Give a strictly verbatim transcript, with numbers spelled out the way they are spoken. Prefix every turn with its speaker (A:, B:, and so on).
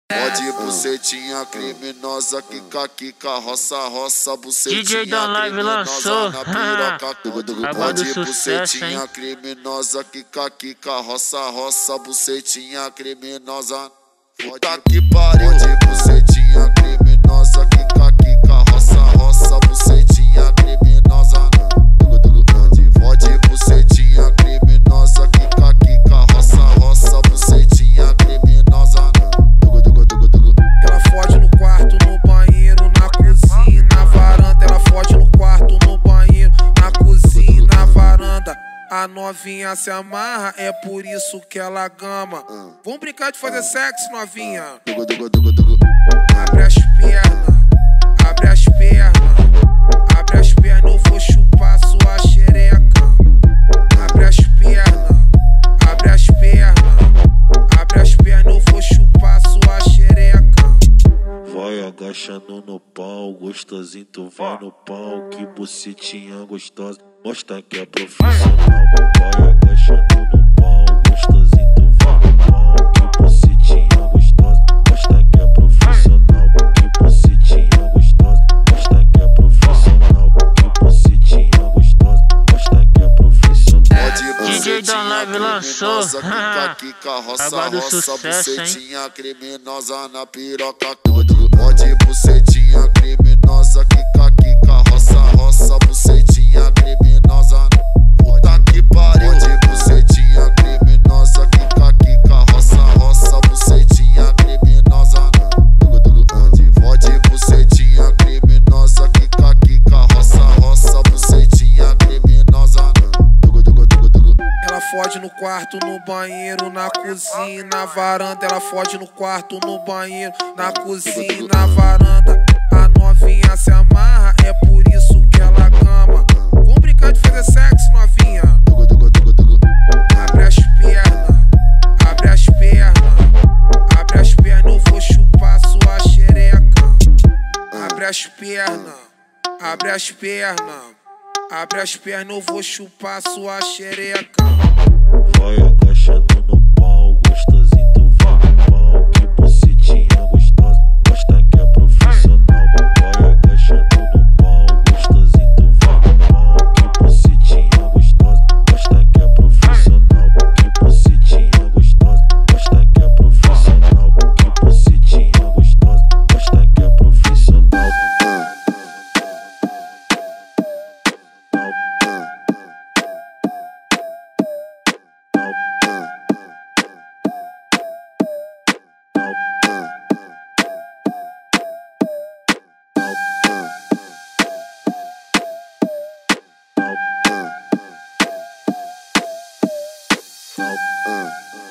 A: Pode bucetinha criminosa, quica, quica, roça, roça, bucetinha
B: D J da Live lançou
A: na piroca. Pode bucetinha
B: hein?
A: criminosa, quica, quica, roça, roça, bucetinha criminosa. Puta que pariu. Pode bucetinha criminosa, quica, quica, roça, roça, bucetinha criminosa. Pode bucetinha criminosa, quica, quica, roça, roça, bucetinha criminosa.
C: Ela fode no quarto, no banheiro, na cozinha, na varanda. Ela fode no quarto, no banheiro, na cozinha, na varanda. A novinha se amarra, é por isso que ela gama. Vamos brincar de fazer sexo, novinha? Abre as pernas, abre as pernas, abre as pernas, eu vou chupar sua xereca. Abre as pernas, abre as pernas, abre as pernas, eu vou chupar sua xereca.
D: Vai agachando no pau, gostosinho, tu vai no pau. Que bucetinha gostosa, mostra que é profissional. Vai agachando no pau, gostosinho, tu vai no pau. Que bucetinha gostosa, mostra que é profissional. Que bucetinha gostosa, mostra que é profissional. Que bucetinha gostosa, mostra que é profissional.
B: D J da Live lançou.
A: Quica, quica, roça,
B: Agora do
A: roça,
B: sucesso,
A: bucetinha criminosa na piroca. Pode bucetinha criminosa, quica, quica, roça, roça, bucetinha criminosa. Puta que pariu. Pode bucetinha criminosa, quica, quica, roça, roça, bucetinha criminosa. Pode bucetinha criminosa, quica, quica, roça, roça, bucetinha criminosa.
C: Ela fode no quarto, no banheiro, na cozinha, na varanda. Ela fode no quarto, no banheiro, na cozinha, na varanda. A novinha se amarra, é por isso que ela gama. Vamos brincar de fazer sexo, novinha? Abre as pernas, abre as pernas, abre as pernas, eu vou chupar sua xereca. Abre as pernas, abre as pernas, abre as pernas, eu vou chupar sua xereca.
D: Vai agachando no pau, gostosinho, tu vai no pau. Que bucetinha gostosa, mostra que é profissional. Vai agachando no pau, gostosinho, tu vai no pau. Que bucetinha gostosa, mostra que é profissional. Que bucetinha gostosa, mostra que é profissional. Que bucetinha gostosa, mostra que é profissional.
A: Uh, uh.